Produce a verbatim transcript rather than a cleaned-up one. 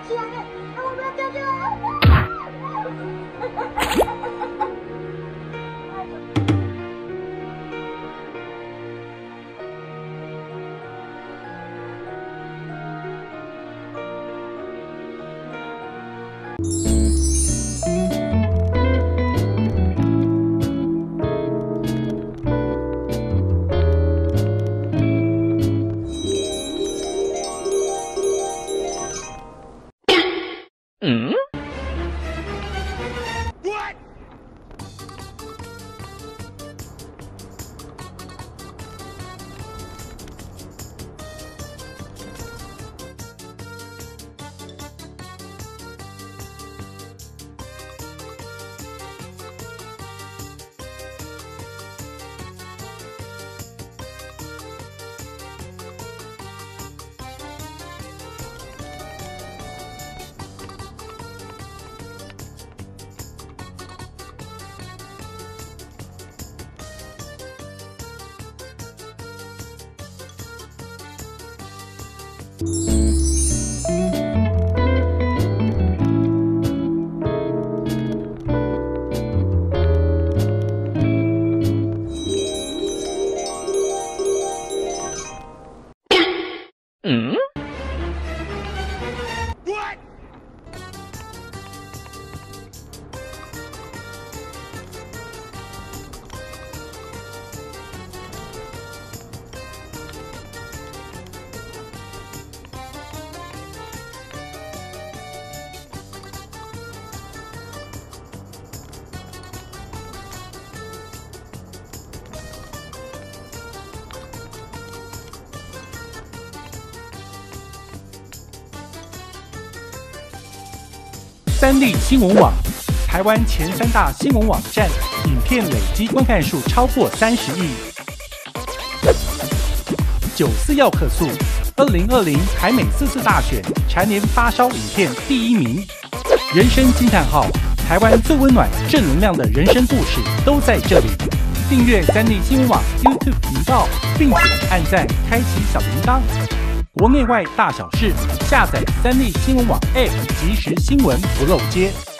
起来！啊，我们要掉下来！ 嗯？嗯？ 三立新闻网，台湾前三大新闻网站，影片累积观看数超过三十亿。九四要客诉，二零二零台美四次大选蝉联发烧影片第一名。人生惊叹号，台湾最温暖、正能量的人生故事都在这里。订阅三立新闻网 YouTube 频道，并且按赞、开启小铃铛。国内外大小事，下载三立新闻网 App， 即时新闻不漏接。